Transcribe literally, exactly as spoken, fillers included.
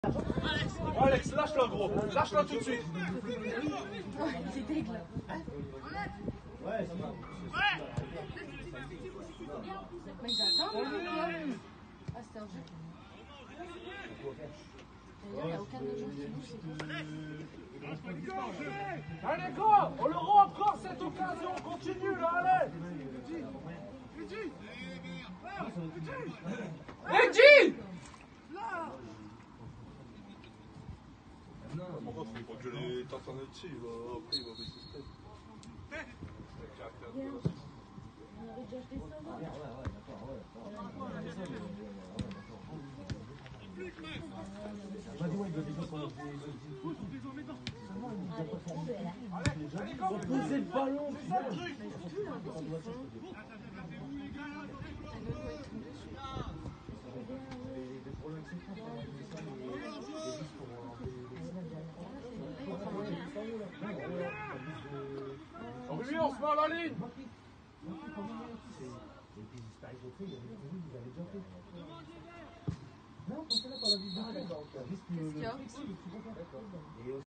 Alex, lâche-la gros, lâche-la tout de suite. C'est dégueu. Ouais, c'est bon. Mais ils attendent. Ah, c'était un jeu. D'ailleurs, il n'y a aucun de nos joueurs qui bouge. Allez, go! On leur rend encore cette occasion, on continue là, allez! Edgy! Mon gosse, il faut que je les tente en dessus, il va, après il va baisser ce tête. On avait déjà fait ça, non? Ouais, ouais, d'accord, ouais. Vas-y, ouais, il doit déjà qu'on a fait. On posait le ballon, C'est ça le truc! Ruby, on se met à la ligne! Non, pensez-là par la vidéo, d'accord. Qu'est-ce qu'il y a?